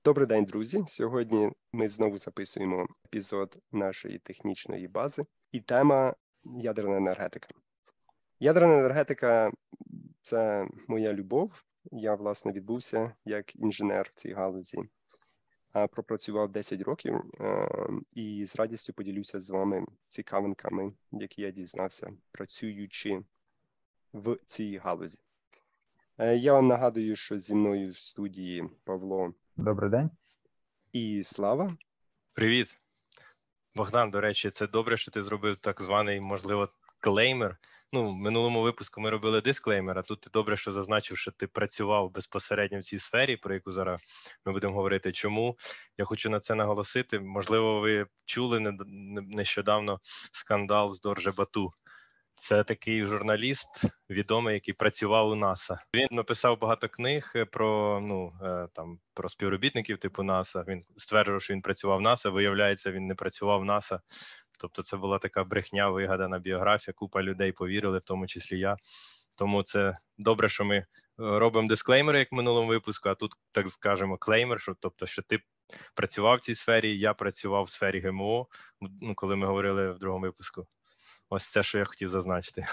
Добрий день, друзі! Сьогодні ми знову записуємо епізод нашої технічної бази. І тема ядерна енергетика. Ядерна енергетика – це моя любов. Я, власне, відбувся як інженер в цій галузі. Пропрацював 10 років і з радістю поділюся з вами цікавинками, які я дізнався, працюючи в цій галузі. Я вам нагадую, що зі мною в студії Павло. Добрий день. І Слава. Привіт. Богдан, до речі, це добре, що ти зробив так званий, можливо, клеймер. В минулому випуску ми робили дисклеймер, а тут ти добре, що зазначив, що ти працював безпосередньо в цій сфері, про яку зараз ми будемо говорити. Чому? Я хочу на це наголосити. Можливо, ви чули нещодавно скандал з Дорже Бату. Це такий журналіст відомий, який працював у НАСА. Він написав багато книг про співробітників типу НАСА. Він стверджував, що він працював в НАСА. Виявляється, він не працював в НАСА. Тобто це була така брехня, вигадана біографія. Купа людей повірили, в тому числі я. Тому це добре, що ми робимо дисклеймери, як в минулому випуску, а тут, так скажемо, клеймер, що ти працював в цій сфері, я працював в сфері ГМО, коли ми говорили в другому випуску. Ось це, що я хотів зазначити.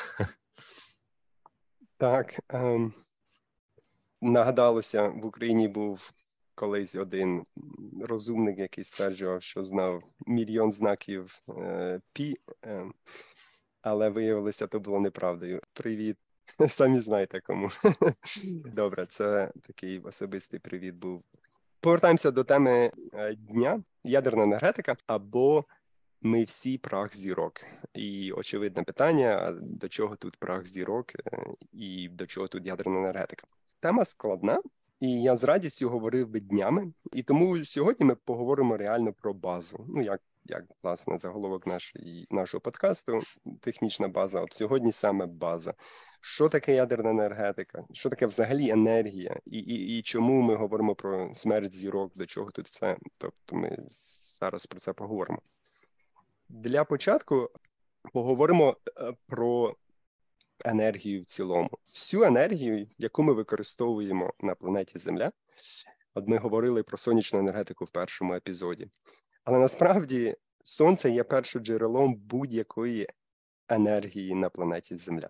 Так, нагадалося, в Україні був колись один розумник, який стверджував, що знав мільйон знаків пі, але виявилося, то було неправдою. Привіт, самі знаєте кому. Добре, це такий особистий привіт був. Повертаємося до теми дня. Ядерна енергетика або ми всі прах зірок. І очевидне питання, до чого тут прах зірок і до чого тут ядерна енергетика. Тема складна, і я з радістю говорив би днями. І тому сьогодні ми поговоримо реально про базу. Як власне, заголовок нашого подкасту, технічна база. От сьогодні саме база. Що таке ядерна енергетика? Що таке взагалі енергія? І чому ми говоримо про смерть зірок? До чого тут це? Тобто ми зараз про це поговоримо. Для початку поговоримо про енергію в цілому. Всю енергію, яку ми використовуємо на планеті Земля. От ми говорили про сонячну енергетику в першому епізоді. Але насправді Сонце є першоджерелом будь-якої енергії на планеті Земля.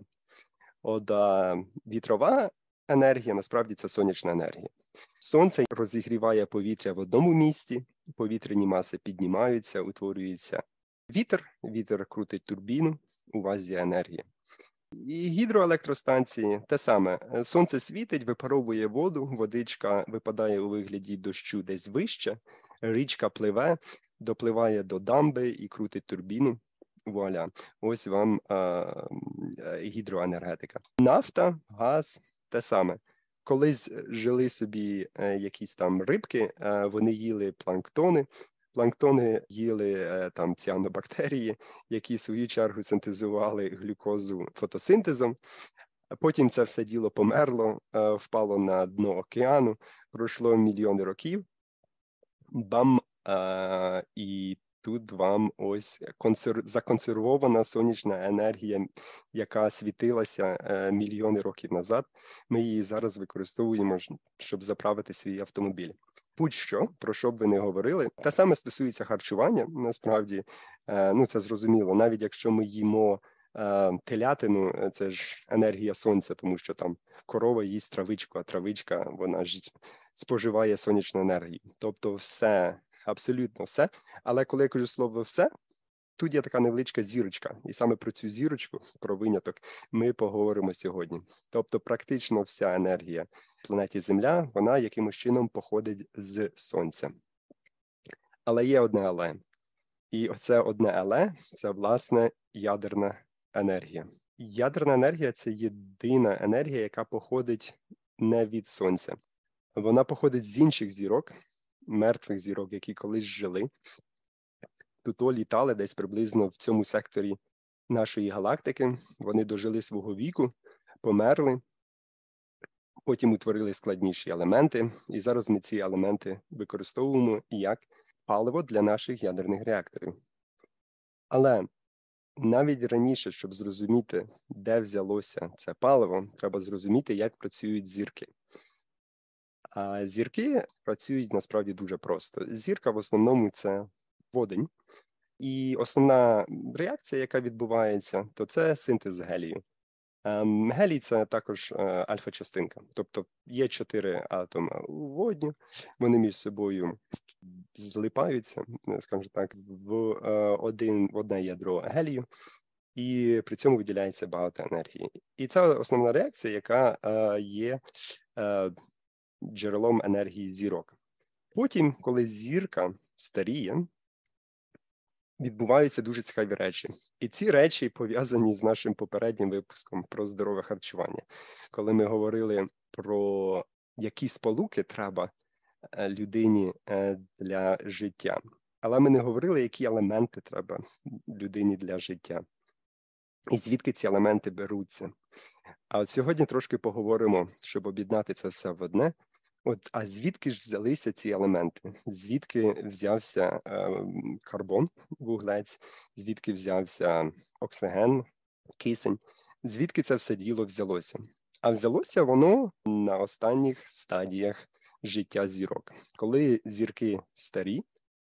Вітрова енергія, насправді, це сонячна енергія. Сонце розігріває повітря в одному місці, повітряні маси піднімаються, утворюється вітер крутить турбіну, у вас є енергія. І гідроелектростанції те саме. Сонце світить, випаровує воду, водичка випадає у вигляді дощу десь вище, річка пливе, допливає до дамби і крутить турбіну. Вуаля, ось вам гідроенергетика. Нафта, газ те саме. Колись жили собі якісь там рибки, вони їли планктони. Планктони їли ціанобактерії, які в свою чергу синтезували глюкозу фотосинтезом. Потім це все діло померло, впало на дно океану, пройшло мільйони років. Бам! І тут вам ось законсервована сонячна енергія, яка світилася мільйони років назад. Ми її зараз використовуємо, щоб заправити свій автомобіль. Будь-що, про що б ви не говорили. Те саме стосується харчування, насправді, це зрозуміло. Навіть якщо ми їмо телятину, це ж енергія сонця, тому що там корова їсть травичку, а травичка, вона ж споживає сонячну енергію. Тобто все, абсолютно все. Але коли я кажу слово «все», тут є така невеличка зірочка. І саме про цю зірочку, про виняток, ми поговоримо сьогодні. Тобто практично вся енергія на планеті Земля, вона якимось чином походить з Сонця. Але є одне «але». І оце одне «але» – це, власне, ядерна енергія. Ядерна енергія – це єдина енергія, яка походить не від Сонця. Вона походить з інших зірок, мертвих зірок, які колись жили. Тут літали десь приблизно в цьому секторі нашої галактики. Вони дожили свого віку, померли, потім утворили складніші елементи. І зараз ми ці елементи використовуємо як паливо для наших ядерних реакторів. Але навіть раніше, щоб зрозуміти, де взялося це паливо, треба зрозуміти, як працюють зірки. А зірки працюють насправді дуже просто. Зірка в основному це водень. І основна реакція, яка відбувається, то це синтез гелію. Гелій – це також альфа-частинка. Тобто є 4 атоми у водню, вони між собою злипаються, скажімо так, в одне ядро гелію, і при цьому виділяється багато енергії. І це основна реакція, яка є джерелом енергії зірок. Потім, коли зірка старіє, відбуваються дуже цікаві речі. І ці речі пов'язані з нашим попереднім випуском про здорове харчування. Коли ми говорили про які сполуки треба людині для життя. Але ми не говорили, які елементи треба людині для життя. І звідки ці елементи беруться. А от сьогодні трошки поговоримо, щоб об'єднати це все в одне. А звідки ж взялися ці елементи? Звідки взявся карбон, вуглець, звідки взявся оксиген, кисень? Звідки це все діло взялося? А взялося воно на останніх стадіях життя зірок. Коли зірки старі,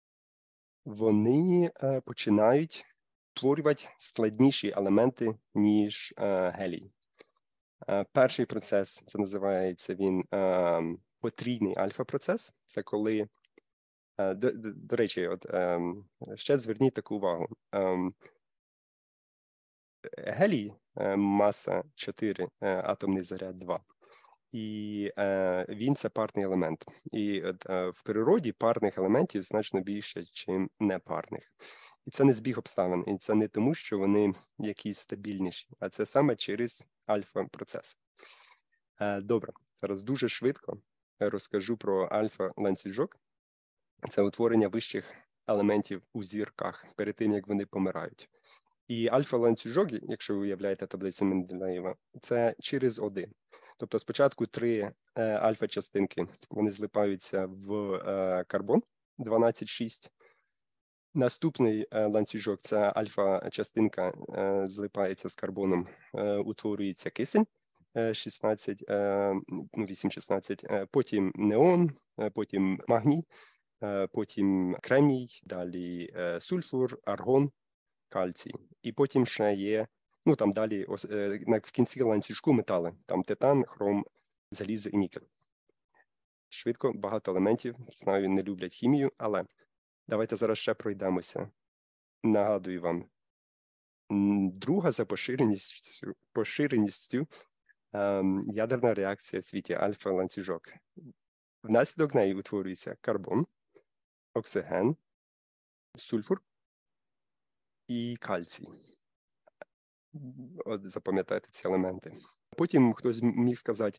вони починають створювати складніші елементи, ніж гелій. Перший процес, це називається він потрійний альфа-процес. Це коли, до речі, ще зверніть таку увагу. Гелій маса 4, атомний заряд 2. І він – це парний елемент. І в природі парних елементів значно більше, ніж непарних. І це не збіг обставин. І це не тому, що вони якісь стабільніші, а це саме через альфа-процес. Добре, зараз дуже швидко розкажу про альфа-ланцюжок. Це утворення вищих елементів у зірках перед тим, як вони помирають. І альфа-ланцюжок, якщо ви уявляєте таблицю Менделєєва, це через один. Тобто спочатку 3 альфа-частинки, вони злипаються в карбон 12,6. Наступний ланцюжок, це альфа-частинка, злипається з карбоном, утворюється кисень 8,16, потім неон, потім магній, потім кремній, далі сульфур, аргон, кальцій. І потім ще є, там далі в кінці ланцюжку метали, там титан, хром, залізо і нікель. Швидко, багато елементів, знаю, не люблять хімію, але давайте зараз ще пройдемося. Нагадую вам, друга за поширеністю ядерна реакція в світі альфа-ланцюжок. Внаслідок неї утворюється карбон, оксиген, сульфур і кальцій. От запам'ятайте ці елементи. Потім хтось міг сказати,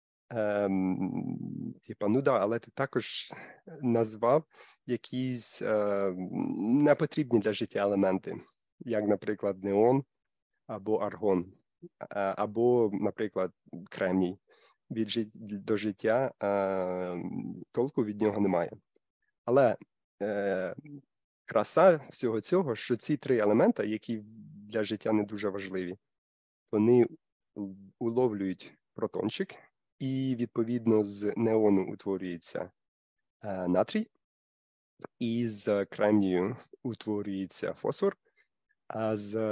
але ти також назвав якісь непотрібні для життя елементи, як, наприклад, неон або аргон, або, наприклад, кремній. До життя толку від нього немає. Але краса всього цього, що ці 3 елемента, які для життя не дуже важливі, вони уловлюють протончик, і, відповідно, з неону утворюється натрій, і з кремнію утворюється фосфор, а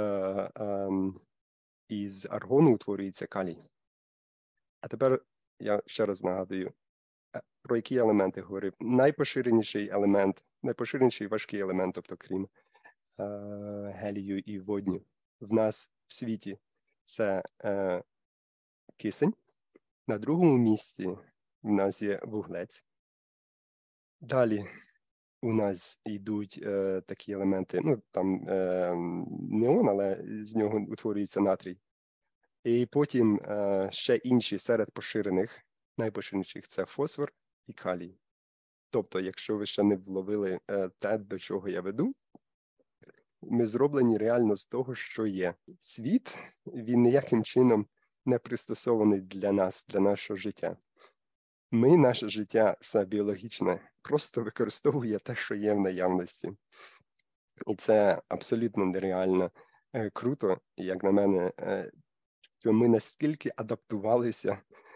із аргону утворюється калій. А тепер я ще раз нагадую, про які елементи говорив. Найпоширеніший важкий елемент, тобто крім гелію і водню, в нас в світі це кисень. На другому місці в нас є вуглець. Далі у нас йдуть такі елементи, неон, але з нього утворюється натрій. І потім ще інші серед найпоширеніших – це фосфор і калій. Тобто, якщо ви ще не вловили те, до чого я веду, ми зроблені реально з того, що є. Світ, він ніяким чином не пристосований для нас, для нашого життя. Наше життя, все біологічне, просто використовує те, що є в наявності. І це абсолютно нереально круто, як на мене, що ми настільки адаптувалися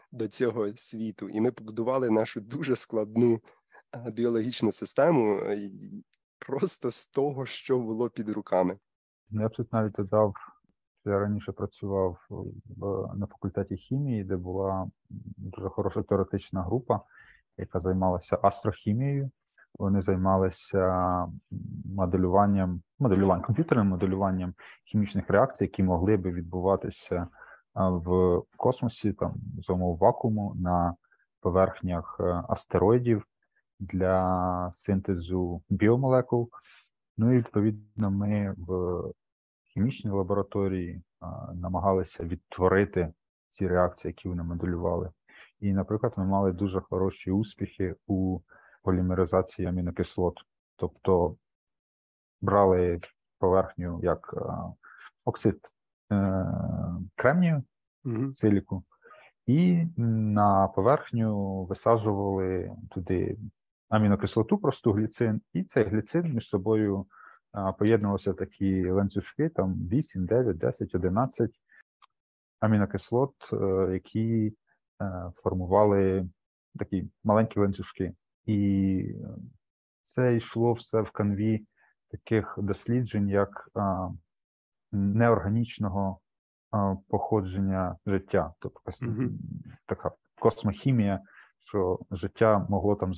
до цього світу. І ми побудували нашу дуже складну біологічну систему просто з того, що було під руками. Я б тут навіть додав, що я раніше працював на факультеті хімії, де була дуже хороша теоретична група, яка займалася астрохімією. Вони займалися комп'ютерним моделюванням хімічних реакцій, які могли би відбуватися в космосі, там, за умов вакууму, на поверхнях астероїдів для синтезу біомолекул. Ну і, відповідно, ми в хімічній лабораторії намагалися відтворити ці реакції, які вони моделювали. І, наприклад, ми мали дуже хороші успіхи у полімеризації амінокислот. Тобто брали поверхню як оксид кремнію, силіку, і на поверхню висаджували туди амінокислоту, просту гліцин, і цей гліцин між собою поєднувалися такі ланцюжки, там 8, 9, 10, 11 амінокислот, які формували такі маленькі ланцюжки. І це йшло все в канві таких досліджень, як неорганічного походження життя. Тобто така космохімія, що життя могло там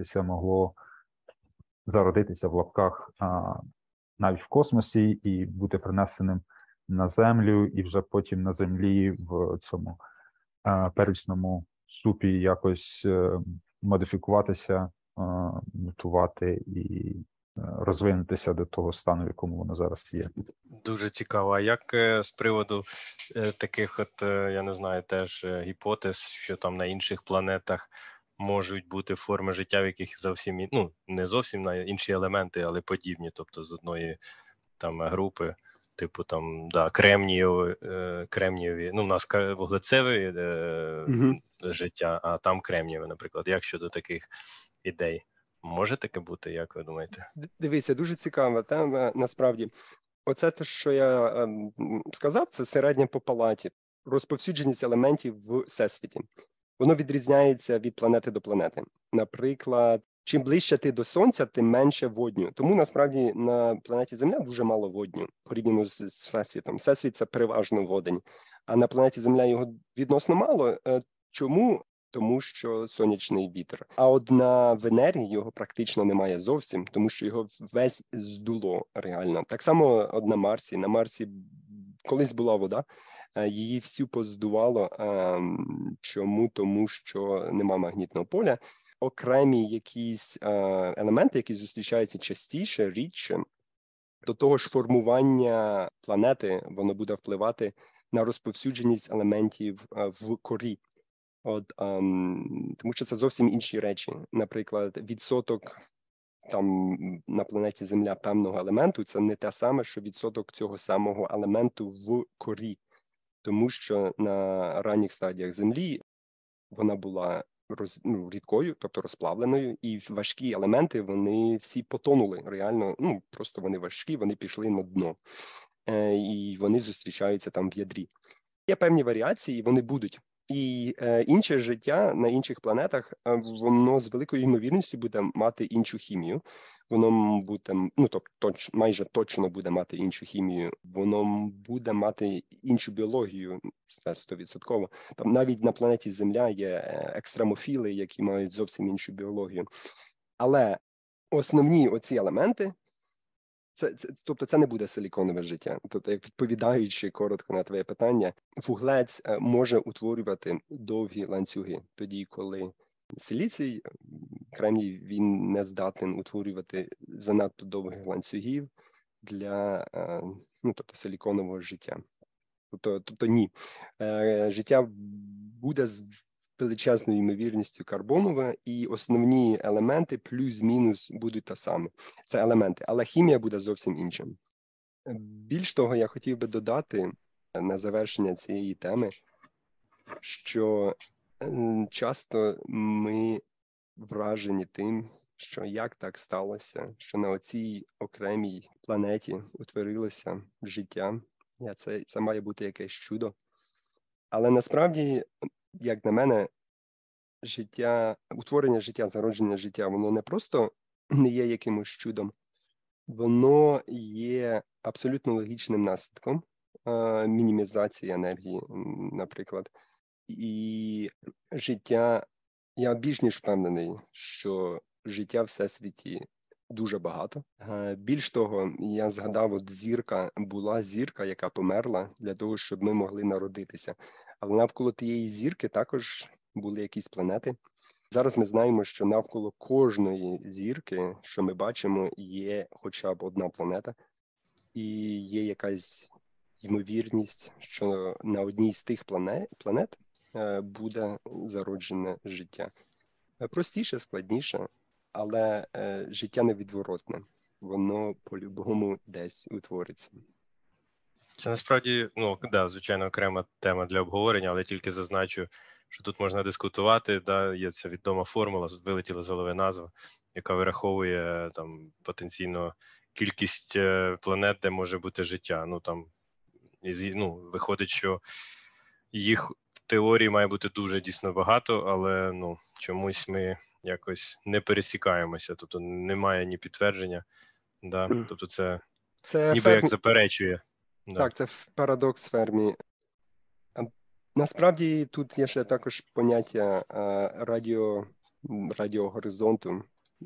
зародитися в лапках навіть в космосі і бути принесеним на Землю, і вже потім на Землі в цьому первісному супі якось модифікуватися, мутувати і розвинутися до того стану, в якому воно зараз є. Дуже цікаво. А як з приводу таких я не знаю, теж гіпотез, що там на інших планетах можуть бути форми життя, в яких зовсім, не зовсім на інші елементи, але подібні, тобто з одної там групи, типу там, кремнієві, у нас вуглецеве життя, а там кремнієве, наприклад. Як щодо таких ідей? Може таке бути, як ви думаєте? Дивіться, дуже цікава тема, насправді. Оце те, що я сказав, це середня по палаті. Розповсюдженість елементів в Всесвіті. Воно відрізняється від планети до планети. Наприклад, чим ближче ти до Сонця, тим менше водню. Тому, насправді, на планеті Земля дуже мало водню, порівняно з Всесвітом. Всесвіт – це переважно водень. А на планеті Земля його відносно мало. Чому? Тому що сонячний вітер. А от на Венері його практично немає зовсім, тому що його весь здуло реально. Так само от на Марсі. На Марсі колись була вода, її всю поздувало. Чому? Тому що нема магнітного поля. Окремі якісь елементи, які зустрічаються частіше, рідше, до того ж формування планети, воно буде впливати на розповсюдженість елементів в корі. Тому що це зовсім інші речі. Наприклад, відсоток там на планеті Земля певного елементу – це не те саме, що відсоток цього самого елементу в корі. Тому що на ранніх стадіях Землі вона була рідкою, тобто розплавленою, і важкі елементи, вони всі потонули реально, просто вони важкі, вони пішли на дно. І вони зустрічаються там в ядрі. Є певні варіації, вони будуть. І інше життя на інших планетах, воно з великою ймовірністю буде мати іншу хімію. Воно буде, майже точно буде мати іншу хімію. Воно буде мати іншу біологію, це 100%. Там навіть на планеті Земля є екстремофіли, які мають зовсім іншу біологію. Але основні оці елементи, тобто це не буде силіконове життя. Тобто, як відповідаючи коротко на твоє питання, вуглець може утворювати довгі ланцюги. Тоді, коли силіцій, кремній, він не здатен утворювати занадто довгих ланцюгів для силіконового життя. Тобто ні. Життя буде з величезною ймовірністю карбонове, і основні елементи плюс-мінус будуть та самі. Це елементи, але хімія буде зовсім інша. Більш того, я хотів би додати на завершення цієї теми, що часто ми вражені тим, що як так сталося, що на оцій окремій планеті утворилося життя. Це має бути якесь чудо. Але насправді як на мене, утворення життя, зародження життя, воно не просто не є якимось чудом, воно є абсолютно логічним наслідком мінімізації енергії, наприклад. І життя, я більш ніж впевнений, що життя в всесвіті дуже багато. Більш того, я згадав, була зірка, яка померла для того, щоб ми могли народитися. Але навколо тієї зірки також були якісь планети. Зараз ми знаємо, що навколо кожної зірки, що ми бачимо, є хоча б одна планета. І є якась ймовірність, що на одній з тих планет буде зароджене життя. Простіше, складніше, але життя невідворотне. Воно по-любому десь утвориться. Це насправді, звичайно, окрема тема для обговорення, але тільки зазначу, що тут можна дискутувати, є ця відома формула, тут вилетіла з голови назва, яка вираховує там потенційно кількість планет, де може бути життя. Виходить, що їх в теорії має бути дуже дійсно багато, але чомусь ми якось не пересікаємося, тобто немає ні підтвердження, тобто це ніби як заперечує. Так, це парадокс Фермі. Насправді тут є ще також поняття радіогоризонту,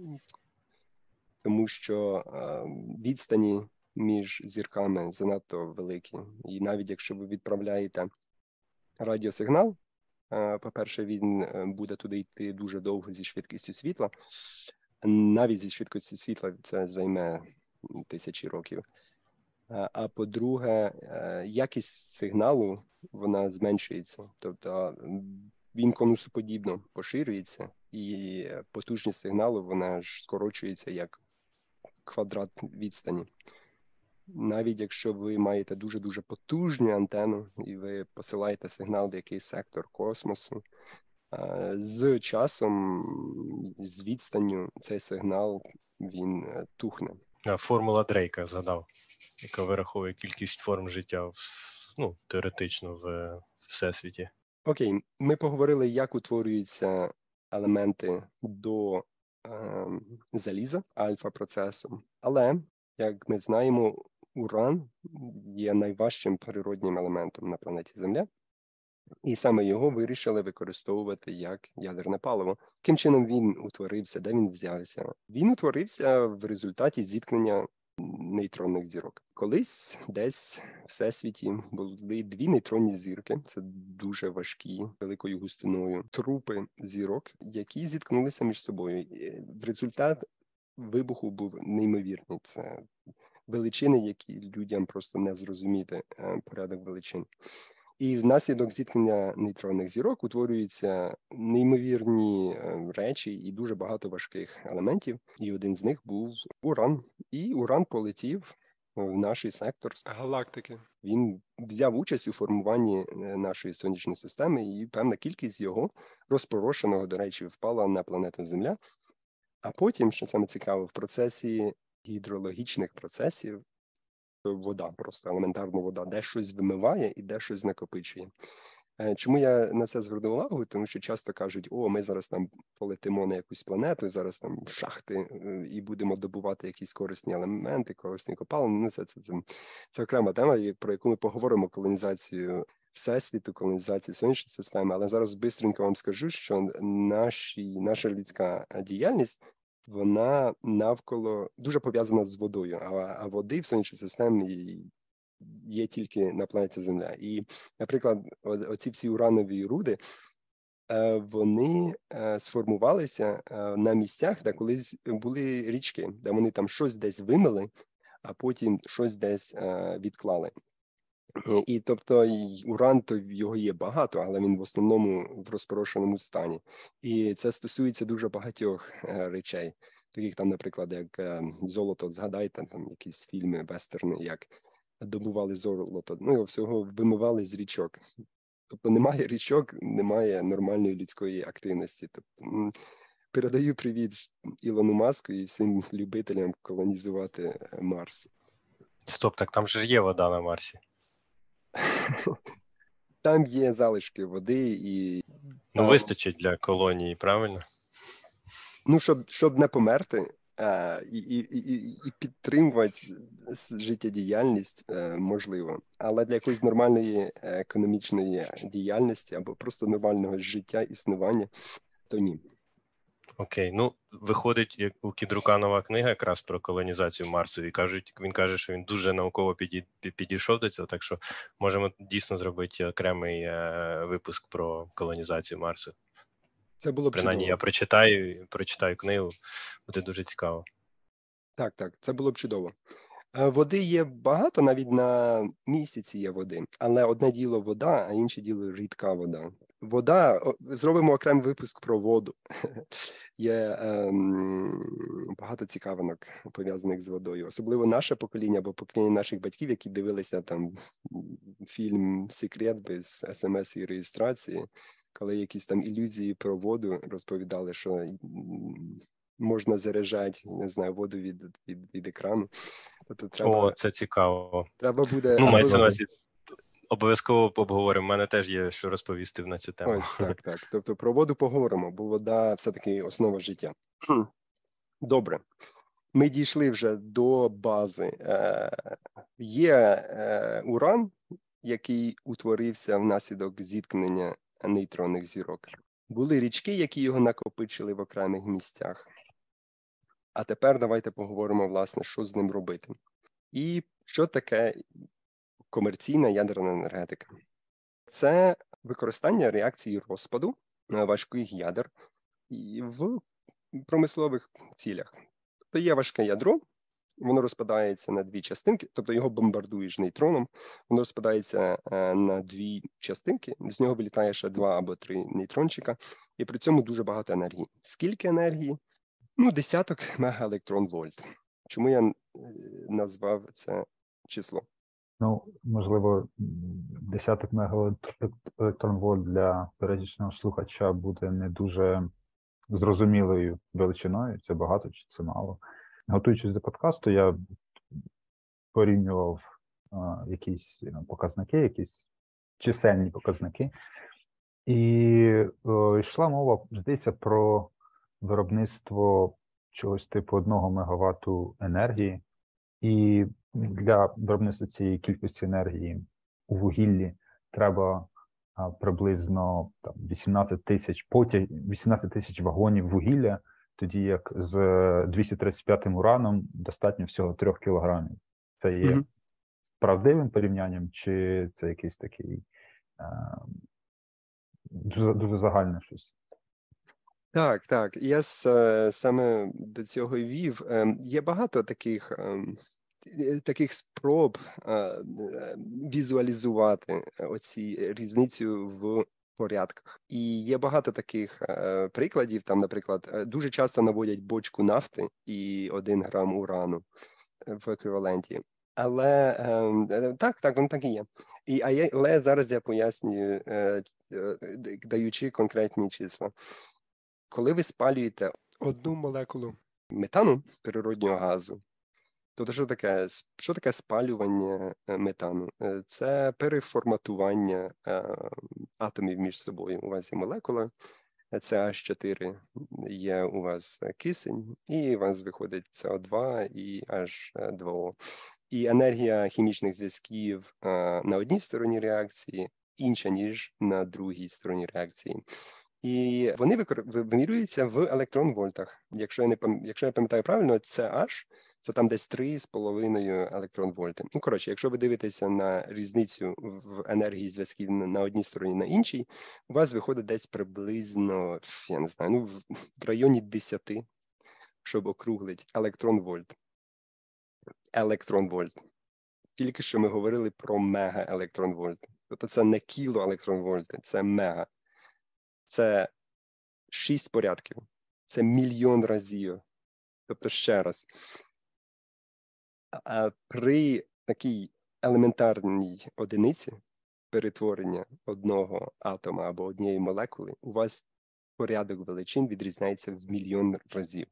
тому що відстані між зірками занадто великі. І навіть якщо ви відправляєте радіосигнал, по-перше, він буде туди йти дуже довго зі швидкістю світла. Навіть зі швидкістю світла це займе тисячі років. А по-друге, якість сигналу, вона зменшується. Тобто він конусоподібно поширюється, і потужність сигналу, вона ж скорочується як квадрат відстані. Навіть якщо ви маєте дуже-дуже потужну антенну, і ви посилаєте сигнал в якийсь сектор космосу, з часом, з відстанню, цей сигнал, він тухне. Формула Дрейка згадав, яка вираховує кількість форм життя, теоретично в всесвіті. Окей, ми поговорили, як утворюються елементи до заліза, альфа-процесу. Але, як ми знаємо, уран є найважчим природнім елементом на планеті Земля. І саме його вирішили використовувати як ядерне паливо. Яким чином він утворився, де він взявся? Він утворився в результаті зіткнення нейтронних зірок. Колись десь в всесвіті були дві нейтронні зірки, це дуже важкі, великою густиною трупи зірок, які зіткнулися між собою. Результат вибуху був неймовірний. Це величини, які людям просто не зрозуміти, порядок величин. І внаслідок зіткнення нейтронних зірок утворюються неймовірні речі і дуже багато важких елементів. І один з них був уран. І уран полетів в наш сектор галактики. Він взяв участь у формуванні нашої сонячної системи, і певна кількість його, розпорошеного, до речі, впала на планету Земля. А потім, що саме цікаво, в процесі гідрологічних процесів, вода, просто елементарна вода, де щось вимиває і де щось накопичує. Чому я на це звернув увагу? Тому що часто кажуть, ми зараз там полетимо на якусь планету, зараз там в шахти і будемо добувати якісь корисні елементи, корисні копалини. Це окрема тема, про яку ми поговоримо: колонізацію Всесвіту, колонізацію сонячної системи. Але зараз бистренько вам скажу, що наша людська діяльність, вона навколо дуже пов'язана з водою, а води в сонячній системі є тільки на планеті Земля. І, наприклад, оці всі уранові руди, вони сформувалися на місцях, де колись були річки, де вони там щось десь вимили, а потім щось десь відклали. І тобто уран, то його є багато, але він в основному в розпорошеному стані. І це стосується дуже багатьох речей, таких там, наприклад, як золото, згадайте, там якісь фільми, вестерни, як добували золото, його всього вимивали з річок. Тобто немає річок, немає нормальної людської активності. Тобто, передаю привіт Ілону Маску і всім любителям колонізувати Марс. Стоп, так там же є вода на Марсі. Там є залишки води, і Ну, вистачить для колонії, правильно? Ну, щоб не померти і підтримувати життєдіяльність, можливо. Але для якоїсь нормальної економічної діяльності або просто нормального життя, існування, то ні. Окей, ну, виходить, як у Кідрука нова книга якраз про колонізацію Марсу, і він каже, що він дуже науково підійшов до цього, так що можемо дійсно зробити окремий випуск про колонізацію Марсу. Це було б принаймні, чудово. Я прочитаю книгу, буде дуже цікаво. Так, це було б чудово. Води є багато, навіть на місяці є води, але одне діло вода, а інше діло рідка вода. Вода, зробимо окремий випуск про воду. Є багато цікавинок, пов'язаних з водою. Особливо наше покоління, або покоління наших батьків, які дивилися там фільм «Секрет» без смс і реєстрації, коли якісь там ілюзії про воду розповідали, що можна заряджати, не знаю, воду від екрану. Тобто треба, це цікаво. треба буде... Ну, мається на увазі, обов'язково обговоримо. У мене теж є що розповісти на цю тему. Ось, так. Тобто про воду поговоримо, бо вода все-таки основа життя. Добре. Ми дійшли вже до бази. Є уран, який утворився внаслідок зіткнення нейтронних зірок. Були річки, які його накопичили в окремих місцях. А тепер давайте поговоримо, власне, що з ним робити. І що таке комерційна ядерна енергетика? Це використання реакції розпаду важких ядер в промислових цілях. Тобто є важке ядро, воно розпадається на дві частинки, тобто його бомбардуєш нейтроном, воно розпадається на дві частинки, з нього вилітає ще 2 або 3 нейтрончика, і при цьому дуже багато енергії. Скільки енергії? Ну, десяток мегаелектронвольт. Чому я назвав це число? Ну, можливо, десяток мегаелектронвольт для пересічного слухача буде не дуже зрозумілою величиною, це багато чи це мало. Готуючись до подкасту, я порівнював якісь показники, якісь чисельні показники, і йшла мова, здається, про виробництво чогось типу 1 МВт енергії, і для виробництва цієї кількості енергії у вугіллі треба приблизно 18 тисяч вагонів вугілля, тоді як з 235 ураном достатньо всього 3 кілограмів. Це є правдивим порівнянням, чи це якийсь такий дуже загальне щось? Так. Я саме до цього і вів. Є багато таких спроб візуалізувати оці різницю в порядках. І є багато таких прикладів. Там, наприклад, дуже часто наводять бочку нафти і 1 грам урану в еквіваленті. Але так, воно так і є. Але зараз я пояснюю, даючи конкретні числа. Коли ви спалюєте 1 молекулу метану, природнього газу, тобто що таке спалювання метану? Це переформатування атомів між собою. У вас є молекула, це H4, є у вас кисень, і у вас виходить СО2 і H2O. І енергія хімічних зв'язків на одній стороні реакції інша, ніж на другій стороні реакції. І вони вимірюються в електронвольтах. Якщо я пам'ятаю правильно, це H, це там десь 3,5 електронвольти. Ну, коротше, якщо ви дивитеся на різницю в енергії зв'язків на одній стороні, на іншій, у вас виходить десь приблизно, я не знаю, в районі 10, щоб округлити електронвольт. Електронвольт. Тільки що ми говорили про мегаелектронвольт. Тобто це не кілоелектронвольти, це мега. Це 6 порядків. Це 1 мільйон разів. Тобто, ще раз, при такій елементарній одиниці перетворення одного атома або однієї молекули, у вас порядок величин відрізняється в 1 мільйон разів.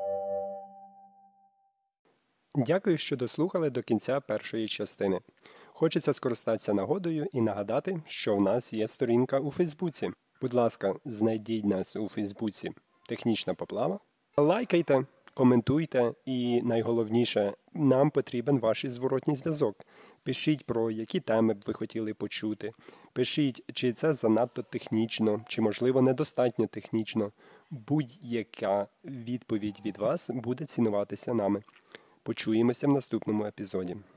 Дякую, що дослухали до кінця першої частини. Хочеться скористатися нагодою і нагадати, що в нас є сторінка у Фейсбуці. Будь ласка, знайдіть нас у Фейсбуці «Технічна поплава». Лайкайте, коментуйте і, найголовніше, нам потрібен ваш зворотній зв'язок. Пишіть, про які теми б ви хотіли почути. Пишіть, чи це занадто технічно, чи, можливо, недостатньо технічно. Будь-яка відповідь від вас буде цінуватися нами. Почуємося в наступному епізоді.